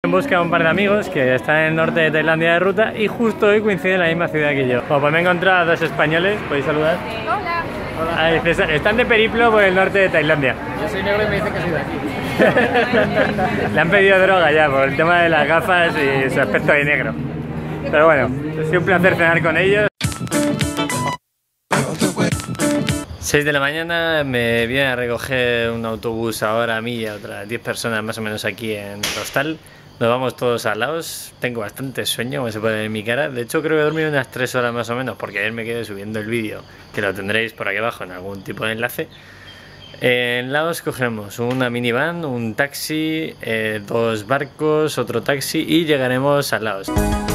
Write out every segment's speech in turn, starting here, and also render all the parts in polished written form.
En busca de un par de amigos que están en el norte de Tailandia de ruta y justo hoy coinciden en la misma ciudad que yo. Bueno, pues me he encontrado a dos españoles, ¿podéis saludar? Hola. Ah, están de periplo por el norte de Tailandia. Yo soy negro y me dicen que soy de aquí. Le han pedido droga ya por el tema de las gafas y su aspecto de negro. Pero bueno, ha sido un placer cenar con ellos. 6 de la mañana me viene a recoger un autobús ahora a mí y a otras 10 personas más o menos aquí en el hostal. Nos vamos todos a Laos. Tengo bastante sueño, como se puede ver en mi cara. De hecho creo que he dormido unas 3 horas más o menos porque ayer me quedé subiendo el vídeo, que lo tendréis por aquí abajo en algún tipo de enlace. En Laos cogeremos una minivan, un taxi, 2 barcos, otro taxi y llegaremos a Laos.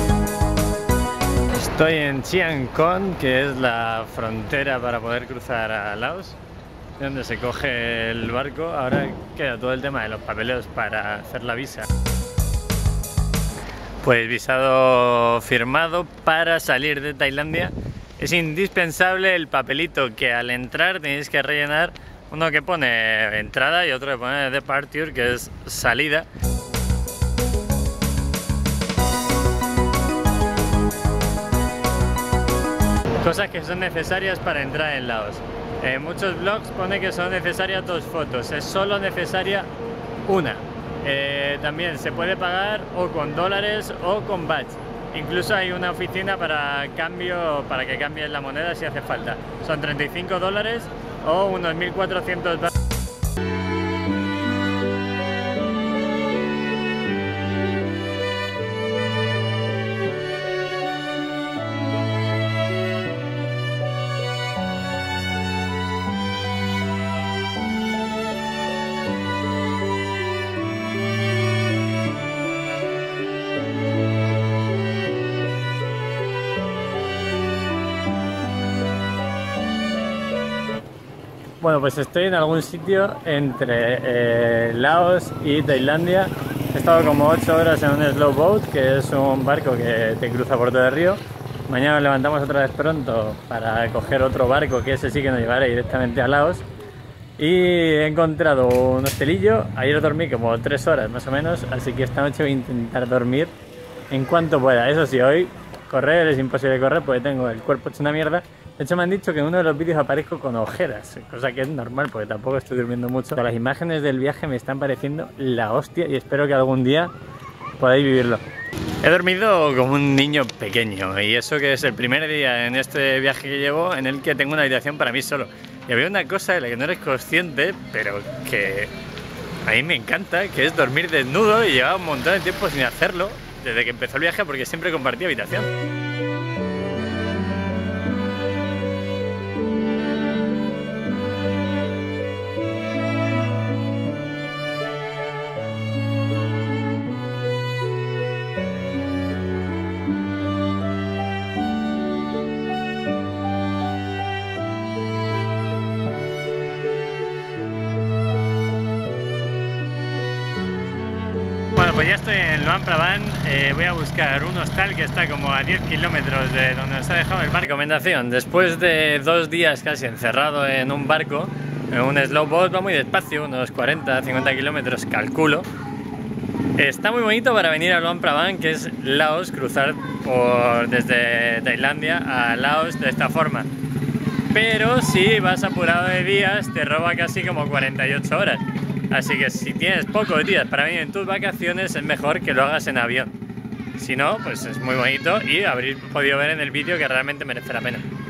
Estoy en Chiang Khon, que es la frontera para poder cruzar a Laos, donde se coge el barco. Ahora queda todo el tema de los papeleos para hacer la visa. Pues visado firmado para salir de Tailandia. Es indispensable el papelito que al entrar tenéis que rellenar, uno que pone entrada y otro que pone departure, que es salida. Cosas que son necesarias para entrar en Laos. En muchos blogs pone que son necesarias 2 fotos, es solo necesaria una. También se puede pagar o con dólares o con baht. Incluso hay una oficina para cambio, para que cambies la moneda si hace falta. Son 35 dólares o unos 1400 baht. Bueno, pues estoy en algún sitio entre Laos y Tailandia. He estado como 8 horas en un slow boat, que es un barco que te cruza por todo el río. Mañana nos levantamos otra vez pronto para coger otro barco, que ese sí que nos llevará directamente a Laos. Y he encontrado un hostelillo. Ayer dormí como 3 horas más o menos, así que esta noche voy a intentar dormir en cuanto pueda. Eso sí, hoy correr es imposible correr porque tengo el cuerpo hecho una mierda. De hecho me han dicho que en uno de los vídeos aparezco con ojeras, cosa que es normal porque tampoco estoy durmiendo mucho. Las imágenes del viaje me están pareciendo la hostia y espero que algún día podáis vivirlo. He dormido como un niño pequeño y eso que es el primer día en este viaje que llevo en el que tengo una habitación para mí solo. Y había una cosa de la que no eres consciente, pero que a mí me encanta, que es dormir desnudo, y llevaba un montón de tiempo sin hacerlo desde que empezó el viaje porque siempre compartía habitación. Bueno, pues ya estoy en Luang Prabang. Voy a buscar un hostal que está como a 10 kilómetros de donde nos ha dejado el barco. Recomendación: después de 2 días casi encerrado en un barco, en un slow boat, va muy despacio, unos 40-50 kilómetros calculo. Está muy bonito para venir a Luang Prabang, que es Laos, cruzar desde Tailandia a Laos de esta forma. Pero si vas apurado de días, te roba casi como 48 horas. Así que si tienes pocos días para venir en tus vacaciones, es mejor que lo hagas en avión. Si no, pues es muy bonito y habréis podido ver en el vídeo que realmente merece la pena.